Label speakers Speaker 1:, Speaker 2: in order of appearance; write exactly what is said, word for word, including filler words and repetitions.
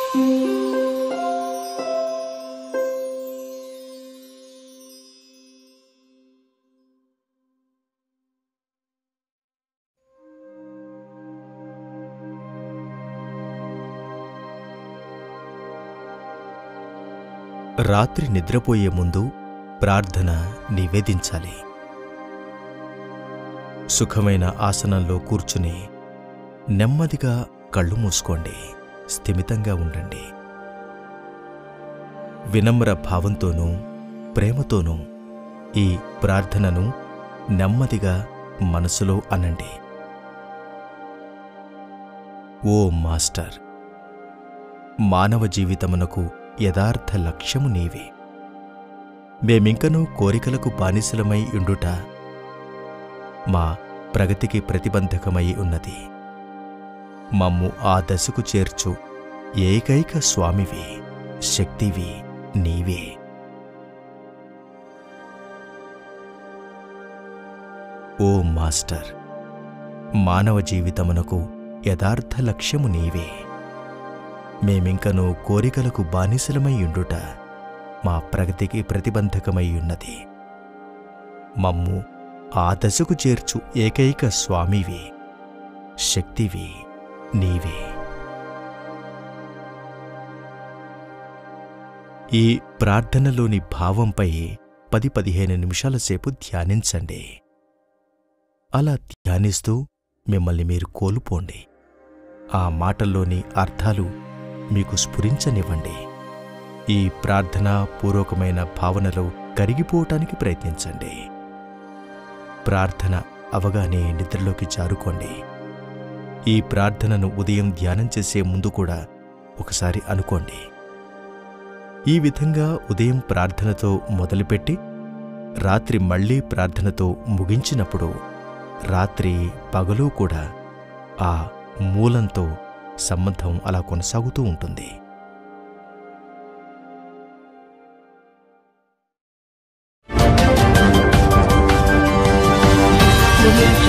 Speaker 1: రాత్రి నిద్రపోయే ముందు ప్రార్థన నివేదించాలి. సుఖమైన ఆసనంలో కూర్చుని నెమ్మదిగా కళ్ళు మూసుకోండి. స్థిమితంగా ఉండండి. వినమ్ర భావంతోనూ ప్రేమతోనూ ఈ ప్రార్థనను నెమ్మదిగా మనసులో అనండి. ఓ మాస్టర్, మానవ జీవితమునకు యథార్థ లక్ష్యము నీవే. మేమింకనూ కోరికలకు బానిసలమై ఉండుట మా ప్రగతికి ప్రతిబంధకమై ఉన్నది. మమ్ము ఆ దశకు చేర్చు ఏకైక స్వామివి, శక్తివి నీవే. ఓ మాస్టర్, మానవ జీవితమునకు యథార్థ లక్ష్యము నీవే. మేమింకనూ కోరికలకు బానిసలమై ఉండుట మా ప్రగతికి ప్రతిబంధకమై ఉన్నది. మమ్ము ఆ దశకు చేర్చు ఏకైక స్వామివి, శక్తివి నీవే. ఈ ప్రార్థనలోని భావంపై పది పదిహేను నిమిషాల సేపు ధ్యానించండి. అలా ధ్యానిస్తూ మిమ్మల్ని మీరు కోల్పోండి. ఆ మాటల్లోని అర్థాలు మీకు స్ఫురించనివ్వండి. ఈ ప్రార్థనా పూర్వకమైన భావనలో కరిగిపోవటానికి ప్రయత్నించండి. ప్రార్థన అవగానే నిద్రలోకి జారుకోండి. ఈ ప్రార్థనను ఉదయం ధ్యానం చేసే ముందు కూడా ఒకసారి అనుకోండి. ఈ విధంగా ఉదయం ప్రార్థనతో మొదలుపెట్టి రాత్రి మళ్లీ ప్రార్థనతో ముగించినప్పుడు రాత్రి పగలు కూడా ఆ మూలంతో సంబంధం అలా కొనసాగుతూ ఉంటుంది.
Speaker 2: Thank you.